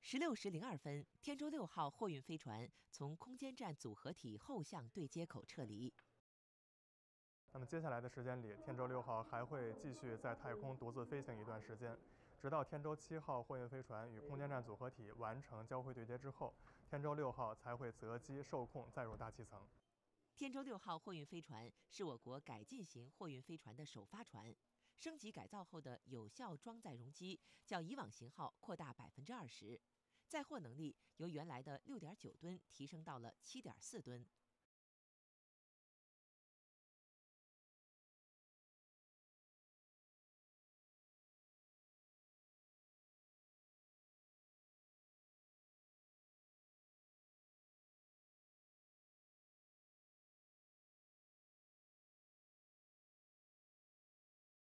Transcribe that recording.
16时02分，天舟6号货运飞船从空间站组合体后向对接口撤离。 那么接下来的时间里，天舟6号还会继续在太空独自飞行一段时间，直到天舟7号货运飞船与空间站组合体完成交会对接之后，天舟6号才会择机受控载入大气层。 天舟6号货运飞船是我国改进型货运飞船的首发船，升级改造后的有效装载容积较以往型号扩大20%，载货能力由原来的6.9吨提升到了7.4吨。